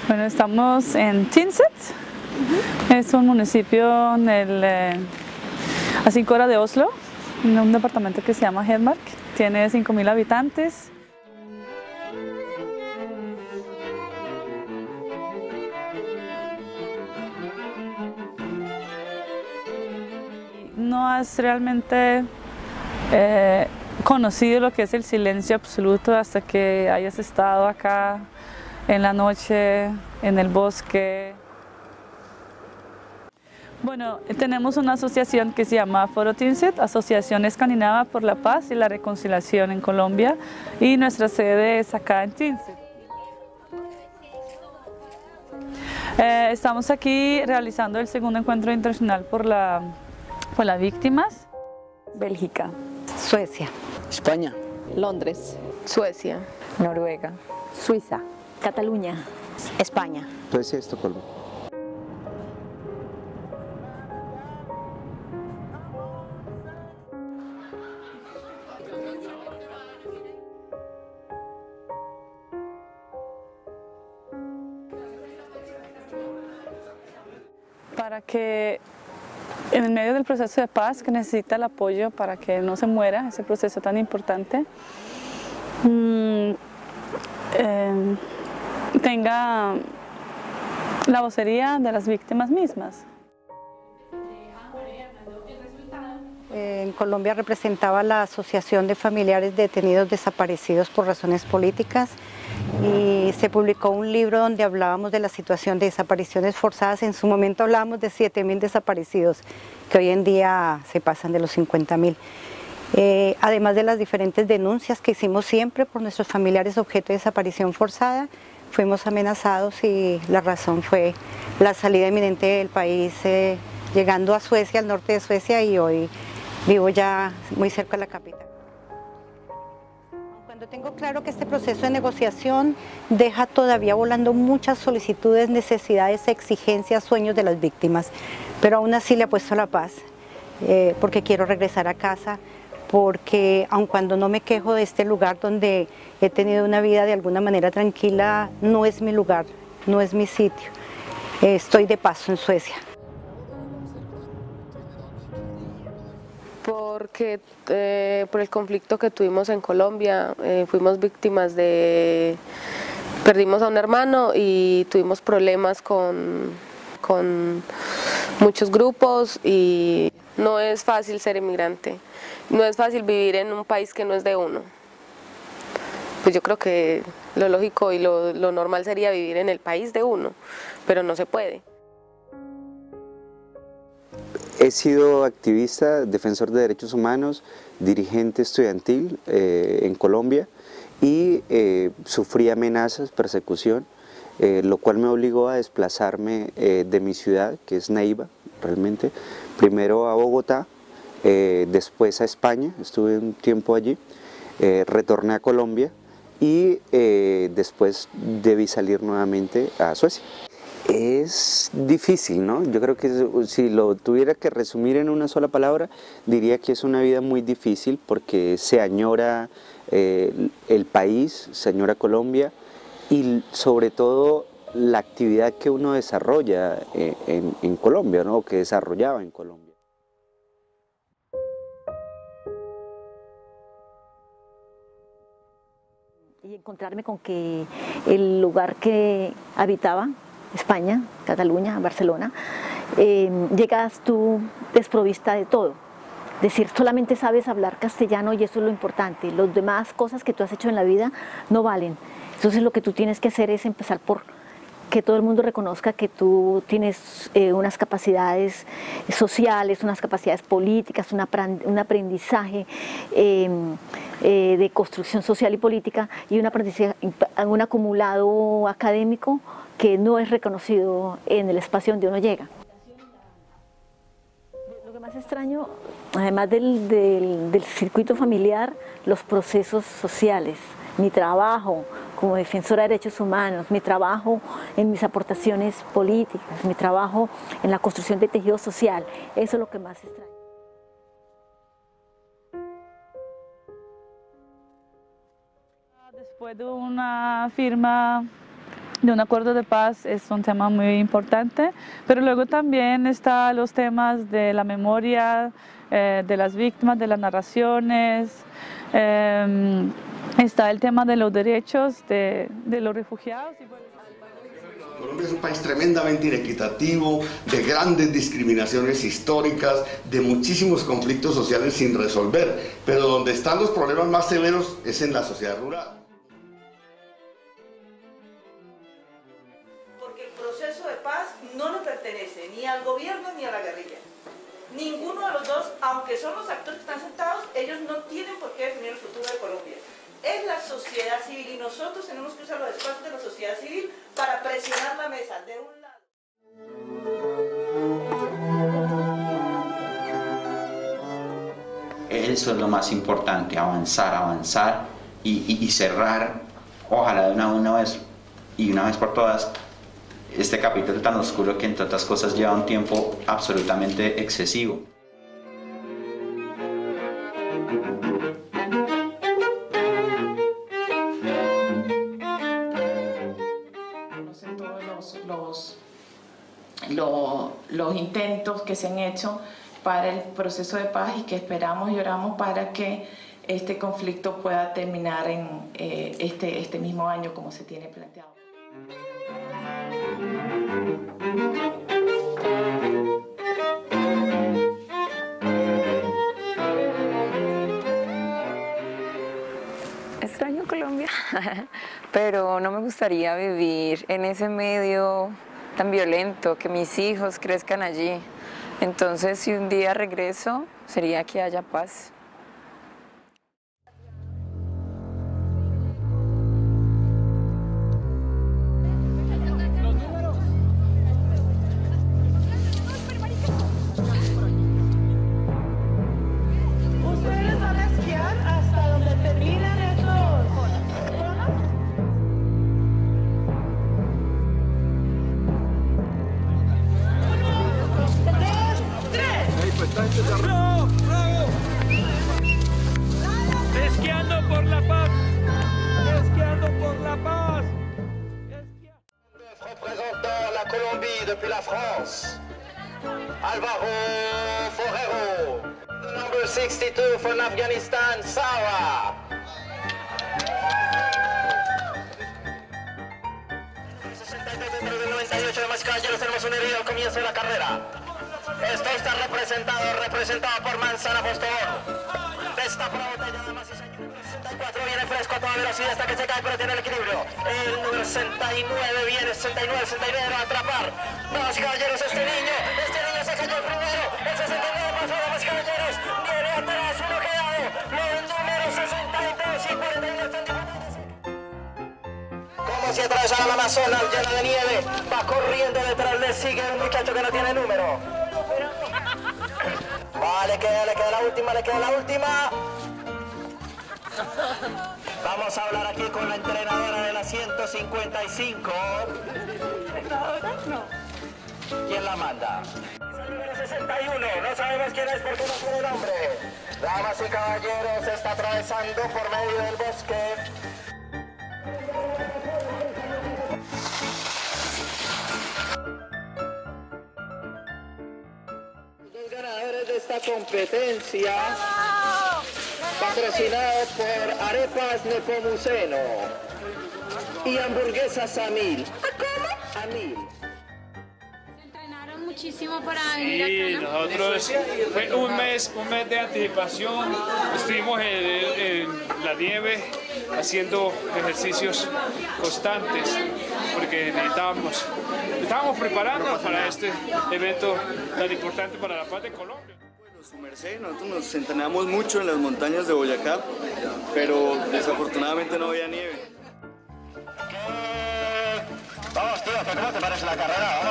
Bueno, estamos en Tynset. Es un municipio a 5 horas de Oslo, en un departamento que se llama Hedmark. Tiene 5.000 habitantes. No has realmente conocido lo que es el silencio absoluto hasta que hayas estado acá en la noche, en el bosque. Bueno, tenemos una asociación que se llama Foro Tynset, Asociación Escandinava por la Paz y la Reconciliación en Colombia, y nuestra sede es acá en Tynset. Estamos aquí realizando el segundo encuentro internacional por las víctimas. Bélgica, Suecia, España, Londres, Suecia, Noruega, Suiza, Cataluña, España. Suecia, Estocolmo. Para que en el medio del proceso de paz, que necesita el apoyo para que no se muera, ese proceso tan importante, tenga la vocería de las víctimas mismas. En Colombia representaba la Asociación de Familiares de Detenidos Desaparecidos por Razones Políticas y se publicó un libro donde hablábamos de la situación de desapariciones forzadas. En su momento hablábamos de 7.000 desaparecidos, que hoy en día se pasan de los 50.000. Además de las diferentes denuncias que hicimos siempre por nuestros familiares objeto de desaparición forzada, fuimos amenazados y la razón fue la salida inminente del país, llegando a Suecia, al norte de Suecia, y hoy vivo ya muy cerca de la capital. Cuando tengo claro que este proceso de negociación deja todavía volando muchas solicitudes, necesidades, exigencias, sueños de las víctimas, pero aún así le apuesto a la paz, porque quiero regresar a casa, porque aun cuando no me quejo de este lugar donde he tenido una vida de alguna manera tranquila, no es mi lugar, no es mi sitio. Estoy de paso en Suecia. porque por el conflicto que tuvimos en Colombia, fuimos víctimas perdimos a un hermano y tuvimos problemas con muchos grupos, y no es fácil ser inmigrante, no es fácil vivir en un país que no es de uno. Pues yo creo que lo lógico y lo normal sería vivir en el país de uno, pero no se puede. He sido activista, defensor de derechos humanos, dirigente estudiantil en Colombia, y sufrí amenazas, persecución, lo cual me obligó a desplazarme de mi ciudad, que es Neiva, realmente, primero a Bogotá, después a España, estuve un tiempo allí, retorné a Colombia y después debí salir nuevamente a Suecia. Es difícil, ¿no? Yo creo que si lo tuviera que resumir en una sola palabra, diría que es una vida muy difícil porque se añora el país, se añora Colombia, y sobre todo la actividad que uno desarrolla en Colombia, ¿no? Que desarrollaba en Colombia. y encontrarme con que el lugar que habitaba, España, Cataluña, Barcelona, llegas tú desprovista de todo. Es decir, solamente sabes hablar castellano y eso es lo importante. Las demás cosas que tú has hecho en la vida no valen. Entonces lo que tú tienes que hacer es empezar por que todo el mundo reconozca que tú tienes unas capacidades sociales, unas capacidades políticas, un aprendizaje de construcción social y política, y un aprendizaje, un acumulado académico que no es reconocido en el espacio donde uno llega. Lo que más extraño, además del circuito familiar, los procesos sociales, mi trabajo como defensora de derechos humanos, mi trabajo en mis aportaciones políticas, mi trabajo en la construcción de tejido social, eso es lo que más extraño. Después de una firma de un acuerdo de paz es un tema muy importante, pero luego también están los temas de la memoria de las víctimas, de las narraciones, está el tema de los derechos de los refugiados. Colombia es un país tremendamente inequitativo, de grandes discriminaciones históricas, de muchísimos conflictos sociales sin resolver, pero donde están los problemas más severos es en la sociedad rural. Porque el proceso de paz no le pertenece ni al gobierno ni a la guerrilla. Ninguno de los dos, aunque son los actores que están sentados, ellos no tienen por qué definir el futuro de Colombia. Es la sociedad civil y nosotros tenemos que usar los espacios de la sociedad civil para presionar la mesa de un lado. Eso es lo más importante, avanzar y cerrar, ojalá de una vez y una vez por todas, este capítulo tan oscuro que entre otras cosas lleva un tiempo absolutamente excesivo. Los intentos que se han hecho para el proceso de paz y que esperamos y oramos para que este conflicto pueda terminar en este mismo año como se tiene planteado. Extraño Colombia, pero no me gustaría vivir en ese medio tan violento, que mis hijos crezcan allí. Entonces, si un día regreso, sería que haya paz. Ustedes van a esquiar hasta donde terminan estos. Esquiando por la paz. Esquiando por la paz. Représentant la Colombie depuis la France, Alvaro Forero. Number 62 from Afghanistan, Sawa. Dentro del 98, damas y caballeros, tenemos un herido al comienzo de la carrera. Esto está representado por Manzana Postobón. Destapa la botella, damas y señores. 64 viene fresco a toda velocidad hasta que se cae, pero tiene el equilibrio. El número 69 viene, 69 lo va a atrapar. Damas y caballeros, este niño se cayó primero. El 69 pasó, damas y caballeros. Viene atrás, uno quedado. Los números 62 y 41 están disputados. Como si atravesara el Amazonas lleno de nieve. Va corriendo detrás, le sigue un muchacho que no tiene número. Le queda la última. Vamos a hablar aquí con la entrenadora de la 155. ¿Entrenadora? No. ¿Quién la manda? Es el número 61, no sabemos quién es porque no tiene nombre. Damas y caballeros, está atravesando por medio del bosque. Ganadores de esta competencia, patrocinado por Arepas Nepomuceno y Hamburguesas Amil. ¿Cómo? Amil. Se entrenaron muchísimo para venir acá, ¿no? Nosotros fue un mes de anticipación, estuvimos en la nieve haciendo ejercicios constantes porque estábamos preparando para este evento tan importante para la paz de Colombia. Bueno, su merced, nosotros nos entrenamos mucho en las montañas de Boyacá, pero desafortunadamente no había nieve. Vamos, tío, ¿qué te parece la carrera?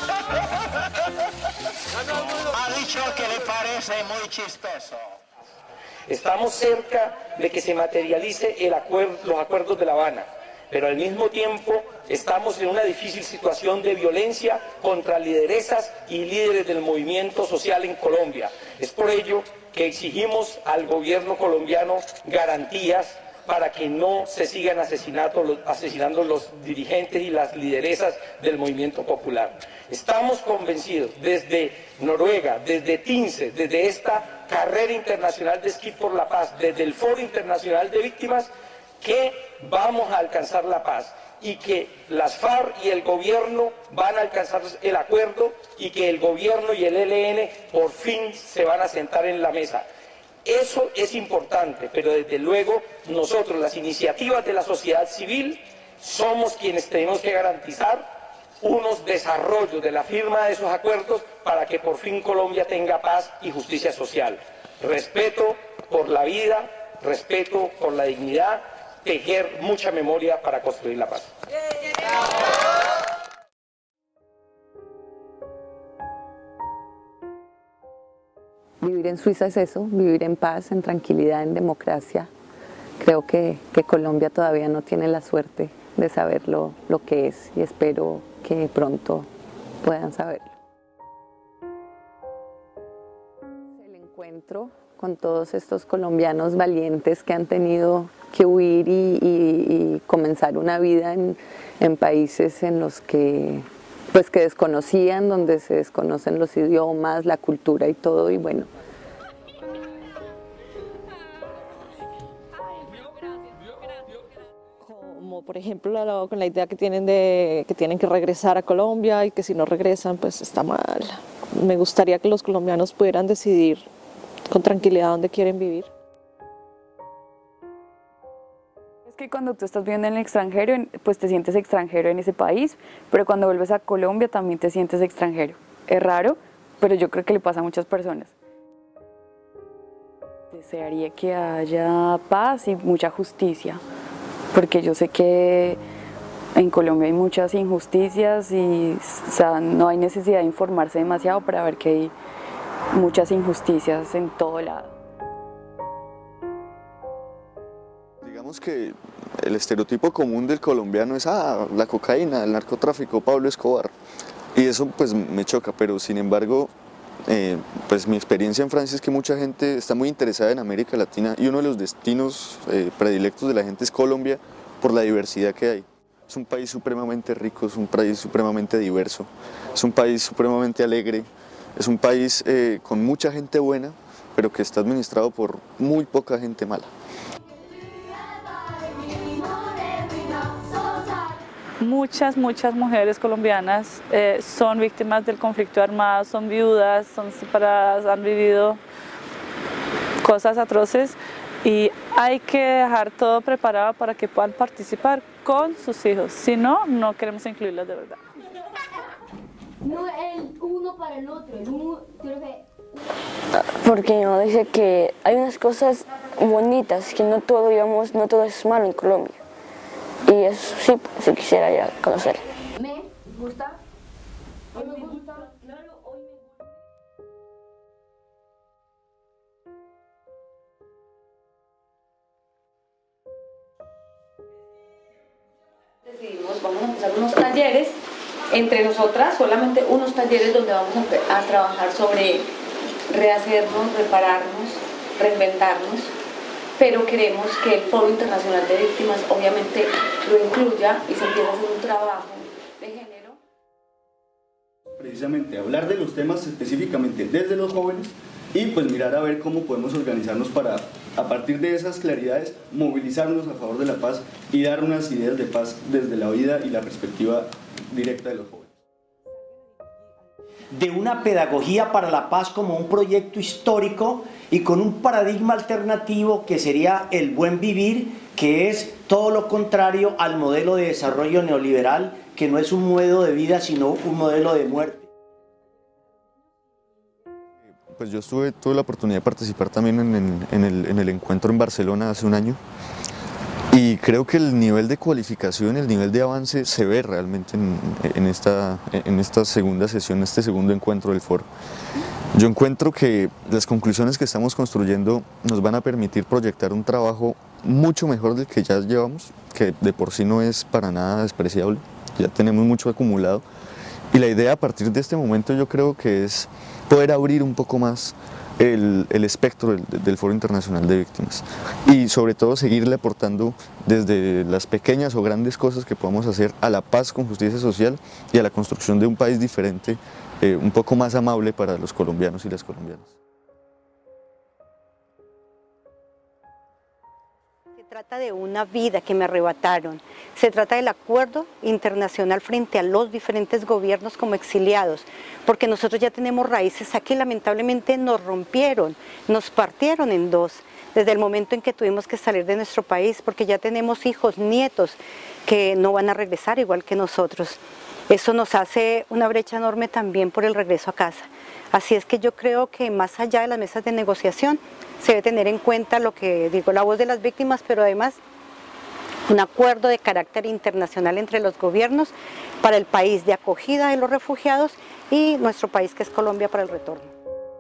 Vamos. Ha dicho que le parece muy chistoso. Estamos cerca de que se materialice los acuerdos de La Habana, pero al mismo tiempo estamos en una difícil situación de violencia contra lideresas y líderes del movimiento social en Colombia. Es por ello que exigimos al gobierno colombiano garantías para que no se sigan asesinando los dirigentes y las lideresas del movimiento popular. Estamos convencidos desde Noruega, desde TINSE, desde esta carrera internacional de esquí por la paz, desde el Foro Internacional de Víctimas, que vamos a alcanzar la paz y que las FARC y el gobierno van a alcanzar el acuerdo y que el gobierno y el ELN por fin se van a sentar en la mesa. Eso es importante, pero desde luego nosotros, las iniciativas de la sociedad civil, somos quienes tenemos que garantizar unos desarrollos de la firma de esos acuerdos para que por fin Colombia tenga paz y justicia social. Respeto por la vida, respeto por la dignidad, tejer mucha memoria para construir la paz. Vivir en Suiza es eso, vivir en paz, en tranquilidad, en democracia. Creo que Colombia todavía no tiene la suerte de saber lo que es y espero que pronto puedan saberlo. El encuentro con todos estos colombianos valientes que han tenido que huir y comenzar una vida en países en los que desconocían, donde se desconocen los idiomas, la cultura y todo, y bueno. Como por ejemplo con la idea que tienen de que tienen que regresar a Colombia y que si no regresan pues está mal. Me gustaría que los colombianos pudieran decidir con tranquilidad dónde quieren vivir. Es que cuando tú estás viviendo en el extranjero, pues te sientes extranjero en ese país, pero cuando vuelves a Colombia también te sientes extranjero. Es raro, pero yo creo que le pasa a muchas personas. Desearía que haya paz y mucha justicia, porque yo sé que en Colombia hay muchas injusticias y no hay necesidad de informarse demasiado para ver que hay muchas injusticias en todo lado. Digamos que el estereotipo común del colombiano es la cocaína, el narcotráfico, Pablo Escobar, y eso pues me choca, pero sin embargo pues mi experiencia en Francia es que mucha gente está muy interesada en América Latina y uno de los destinos predilectos de la gente es Colombia por la diversidad que hay. Es un país supremamente rico, es un país supremamente diverso, es un país supremamente alegre, es un país con mucha gente buena, pero que está administrado por muy poca gente mala. Muchas mujeres colombianas son víctimas del conflicto armado, son viudas, son separadas, han vivido cosas atroces y hay que dejar todo preparado para que puedan participar con sus hijos, si no, no queremos incluirlas de verdad. No el uno para el otro, el uno, creo que... Porque mi mamá dice que hay unas cosas bonitas, que no todo, digamos, no todo es malo en Colombia. Y eso sí quisiera ya conocer. ¿Me gusta? ¿Hoy me gusta? Claro, hoy me gusta. Decidimos, vamos a empezar unos talleres entre nosotras, solamente unos talleres donde vamos a trabajar sobre rehacernos, repararnos, reinventarnos, pero queremos que el Foro Internacional de Víctimas obviamente lo incluya y se empiece a hacer un trabajo de género. Precisamente hablar de los temas específicamente desde los jóvenes y pues mirar a ver cómo podemos organizarnos para, a partir de esas claridades, movilizarnos a favor de la paz y dar unas ideas de paz desde la vida y la perspectiva directa de los jóvenes. De una pedagogía para la paz como un proyecto histórico y con un paradigma alternativo que sería el buen vivir, que es todo lo contrario al modelo de desarrollo neoliberal, que no es un modelo de vida sino un modelo de muerte. Pues yo tuve la oportunidad de participar también en el encuentro en Barcelona hace un año. Y creo que el nivel de cualificación, el nivel de avance se ve realmente en esta segunda sesión, este segundo encuentro del foro. Yo encuentro que las conclusiones que estamos construyendo nos van a permitir proyectar un trabajo mucho mejor del que ya llevamos, que de por sí no es para nada despreciable, ya tenemos mucho acumulado. Y la idea a partir de este momento yo creo que es poder abrir un poco más el espectro del Foro Internacional de Víctimas y sobre todo seguirle aportando desde las pequeñas o grandes cosas que podamos hacer a la paz con justicia social y a la construcción de un país diferente, un poco más amable para los colombianos y las colombianas. Se trata de una vida que me arrebataron, se trata del acuerdo internacional frente a los diferentes gobiernos como exiliados, porque nosotros ya tenemos raíces aquí, lamentablemente nos rompieron, nos partieron en dos, desde el momento en que tuvimos que salir de nuestro país, porque ya tenemos hijos, nietos, que no van a regresar igual que nosotros. Eso nos hace una brecha enorme también por el regreso a casa. Así es que yo creo que más allá de las mesas de negociación, se debe tener en cuenta lo que digo, la voz de las víctimas, pero además un acuerdo de carácter internacional entre los gobiernos para el país de acogida de los refugiados y nuestro país que es Colombia para el retorno.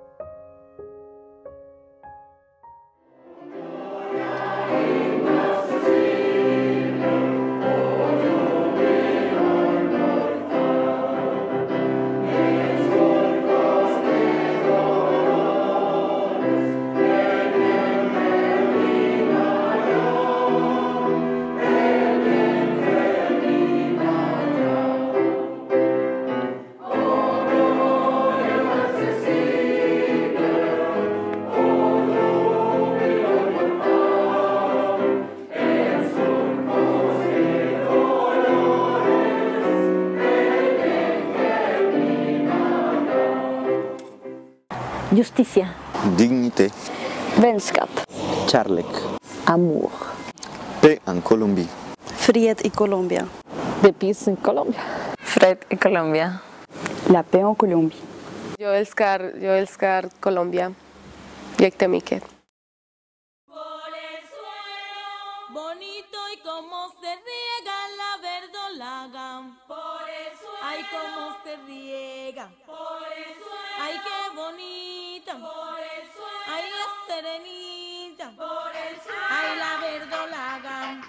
Justicia. Dignité. Vänskap. Kärlek. Amour. Paix en Colombie. Fred y Colombia. The peace in Colombia. Fred y Colombia. La paix en Colombie. Yo älskar Colombia. Jättemycket. Bonito y cómo se riega la verdolaga. Por el suelo. Ay, cómo se riega. Por el suelo. Ay, qué bonita. Por el suelo. Ay, la serenita. Por el suelo. Ay, la verdolaga.